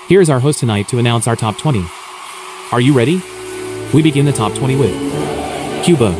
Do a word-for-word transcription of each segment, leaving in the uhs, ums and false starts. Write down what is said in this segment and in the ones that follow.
Here is our host tonight to announce our top twenty. Are you ready? We begin the top twenty with Cuba.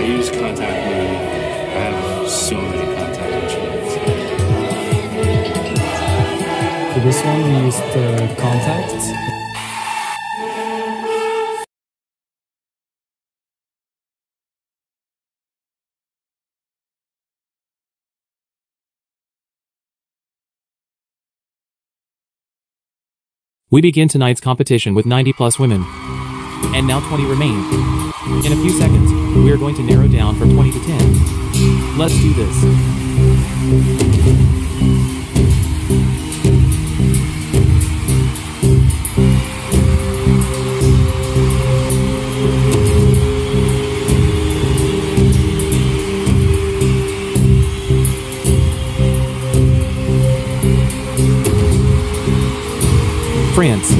use contact movie. I have so many contact instruments. For this one, we used uh, contact. We begin tonight's competition with ninety plus women. And now twenty remain. In a few seconds, we are going to narrow down from twenty to ten. Let's do this. France.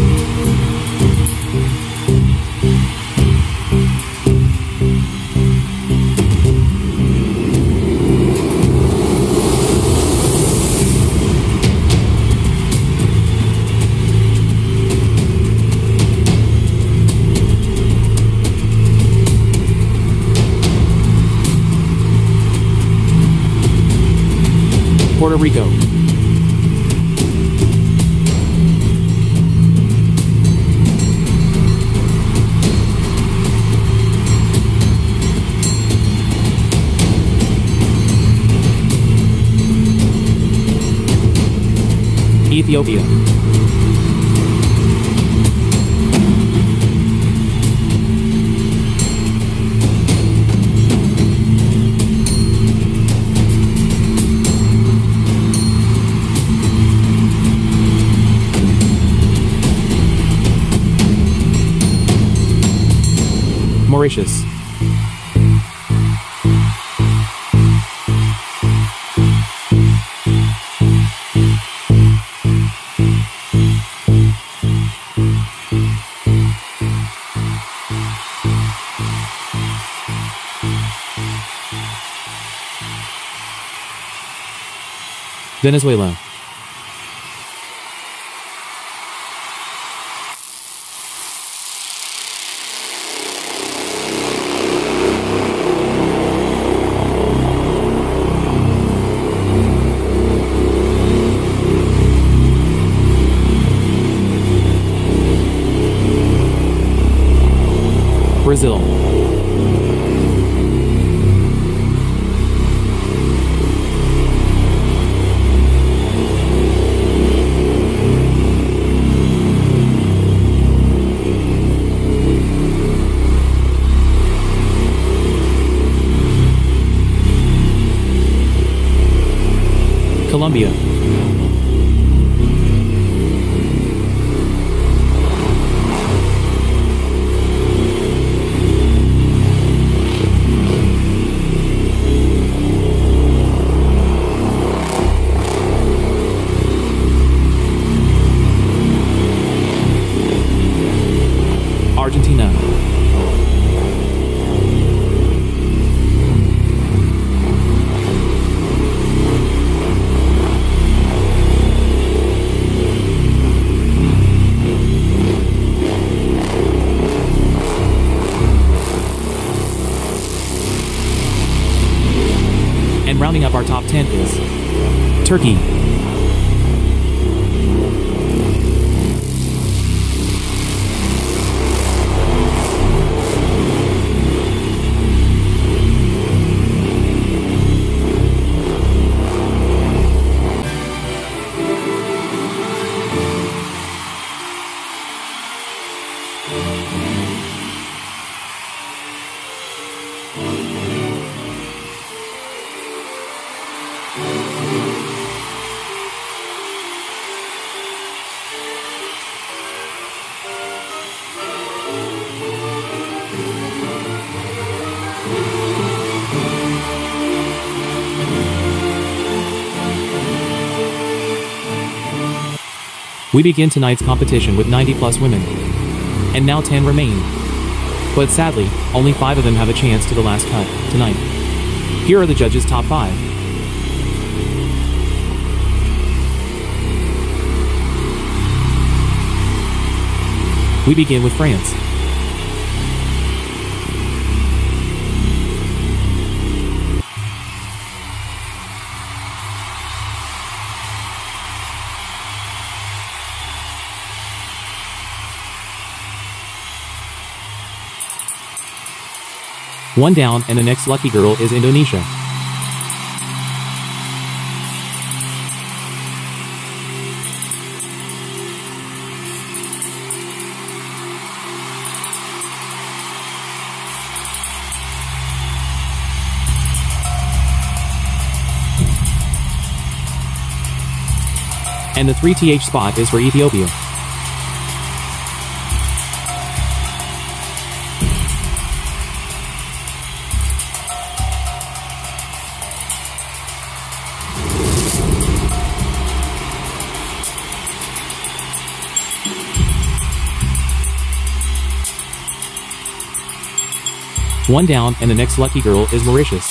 Puerto Rico. Ethiopia. Mauritius. Venezuela. Brazil. Colombia. Argentina. And rounding up our top ten is Turkey. We begin tonight's competition with ninety plus women. And now ten remain. But sadly, only five of them have a chance to the last cut tonight. Here are the judges' top five. We begin with France. One down, and the next lucky girl is Indonesia. And the three T H spot is for Ethiopia. One down, and the next lucky girl is Mauritius.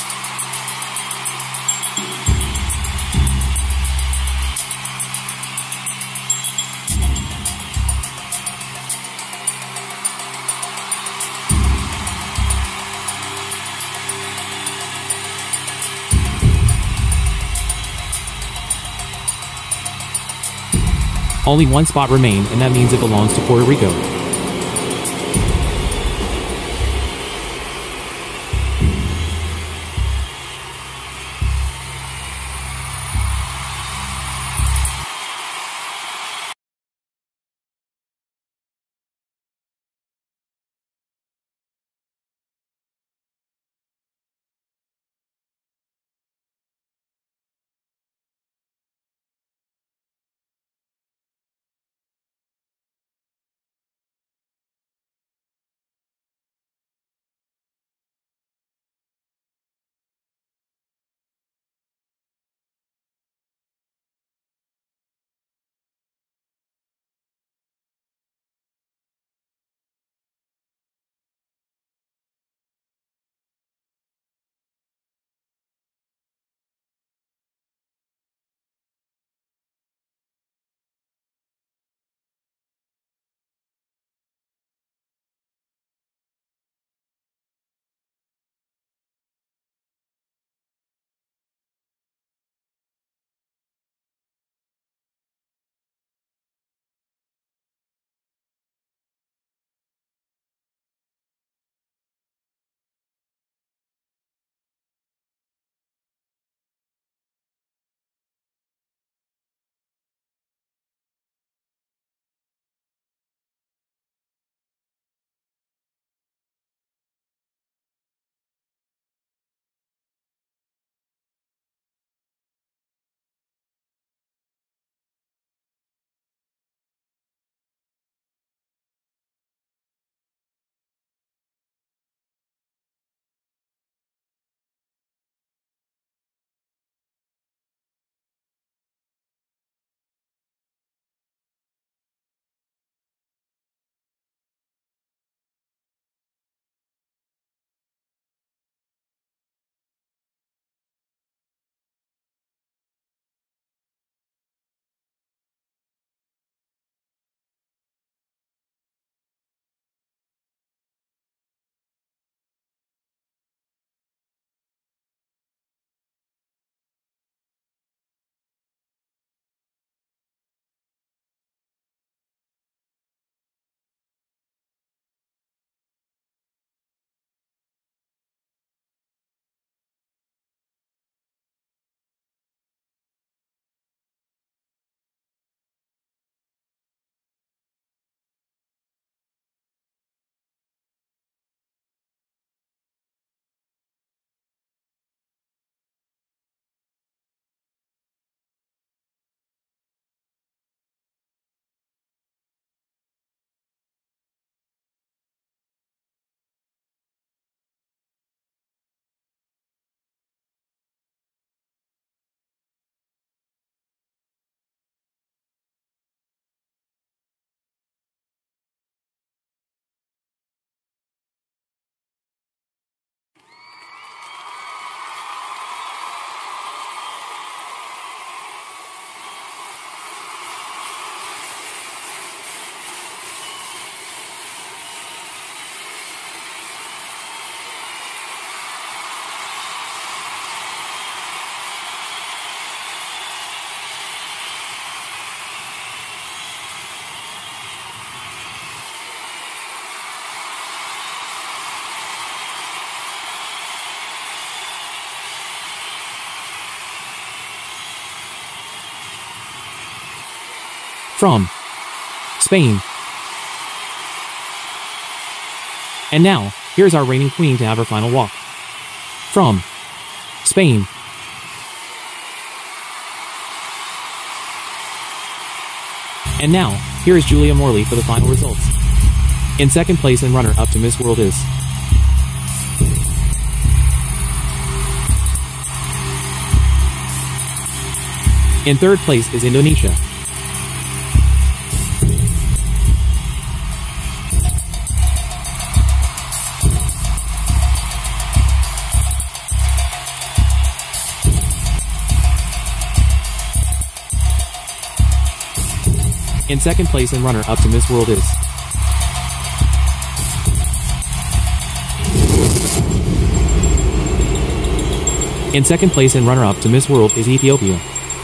Only one spot remained, and that means it belongs to Puerto Rico. from Spain. And now, here's our reigning queen to have her final walk. From Spain. And now, here is Julia Morley for the final results. In second place and runner-up to Miss World is... In third place is Indonesia. In second place and runner-up to Miss World is... In second place and runner-up to Miss World is Ethiopia.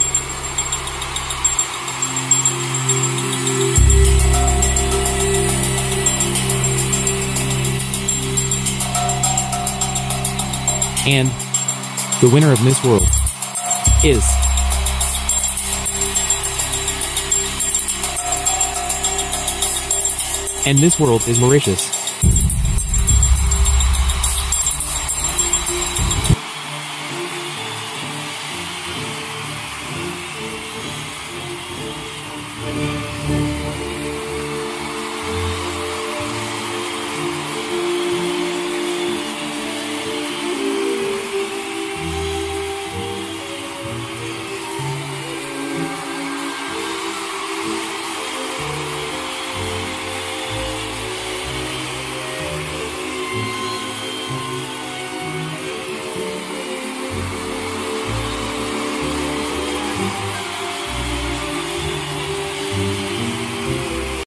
And the winner of Miss World is... And Miss World is Mauritius.